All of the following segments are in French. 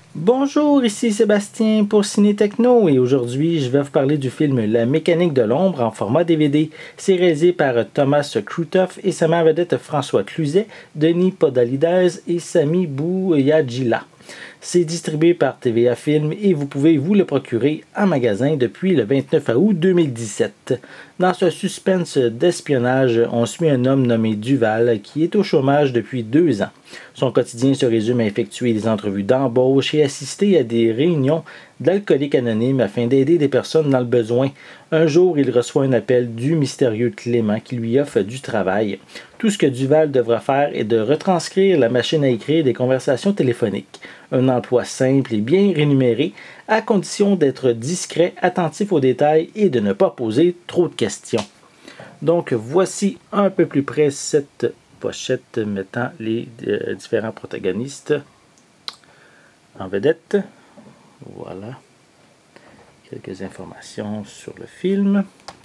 Bonjour, ici Sébastien pour Ciné Techno et aujourd'hui je vais vous parler du film La mécanique de l'ombre en format DVD. C'est réalisé par Thomas Krutoff et sa mère vedette François Cluzet, Denis Podalides et Sami Bouyadjila. C'est distribué par TVA Film et vous pouvez vous le procurer en magasin depuis le 29 août 2017. Dans ce suspense d'espionnage, on suit un homme nommé Duval qui est au chômage depuis 2 ans. Son quotidien se résume à effectuer des entrevues d'embauche et assister à des réunions d'alcooliques anonymes afin d'aider des personnes dans le besoin. Un jour, il reçoit un appel du mystérieux Clément qui lui offre du travail. Tout ce que Duval devra faire est de retranscrire la machine à écrire des conversations téléphoniques. Un emploi simple et bien rémunéré, à condition d'être discret, attentif aux détails et de ne pas poser trop de questions. Donc voici un peu plus près cette pochette mettant les différents protagonistes en vedette. Voilà quelques informations sur le film.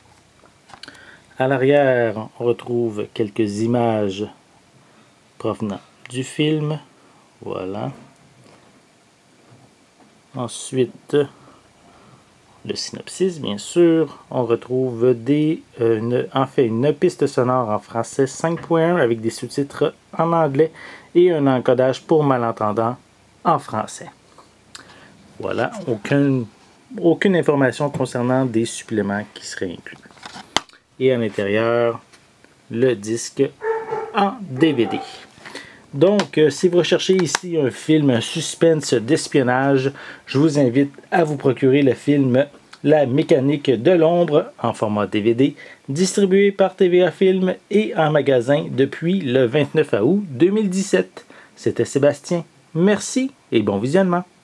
À l'arrière, on retrouve quelques images provenant du film. Voilà. Ensuite, le synopsis, bien sûr. On retrouve une piste sonore en français 5.1 avec des sous-titres en anglais et un encodage pour malentendants en français. Voilà, aucune information concernant des suppléments qui seraient inclus. Et à l'intérieur, le disque en DVD. Donc, si vous recherchez ici un film, un suspense d'espionnage, je vous invite à vous procurer le film La mécanique de l'ombre en format DVD, distribué par TVA Film et en magasin depuis le 29 août 2017. C'était Sébastien. Merci et bon visionnement.